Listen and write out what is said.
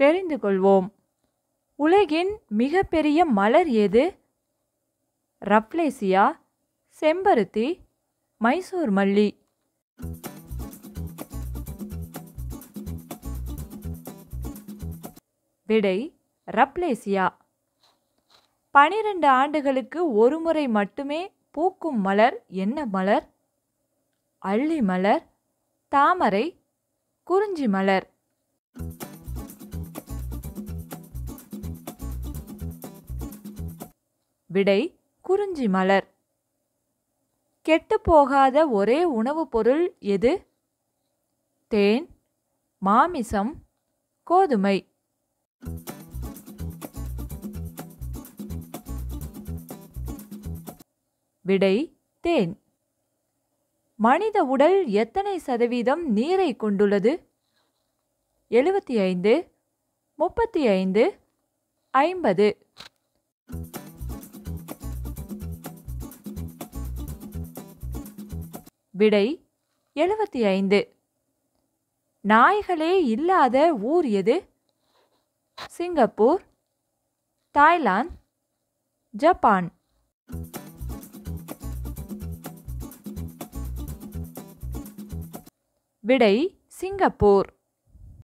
தெரிந்து கொள்வோம். உலகின் மிகப்பெரிய மலர் எது? ரப்லேசியா, செம்பருத்தி, மைசூர் மல்லி. விடை ரப்லேசியா. 12 ஆண்டுகளுக்கு ஒருமுறை மட்டுமே பூக்கும் மலர் என்ன மலர்? அல்லி மலர், தாமரை, குறிஞ்சி மலர். விடை குறிஞ்சி மலர். கெட்டுப்போகாத ஒரே உணவுப் பொருள் எது? தேன், மாமிசம், கோதுமை. விடை தேன். மனித உடல் எத்தனை சதவீதம் நீரை கொண்டுள்ளது? 75, 35, 50. விடை 75. நாய்களே இல்லாத ஊர் எது? Singapore, Thailand, Japan. விடை சிங்கப்பூர்.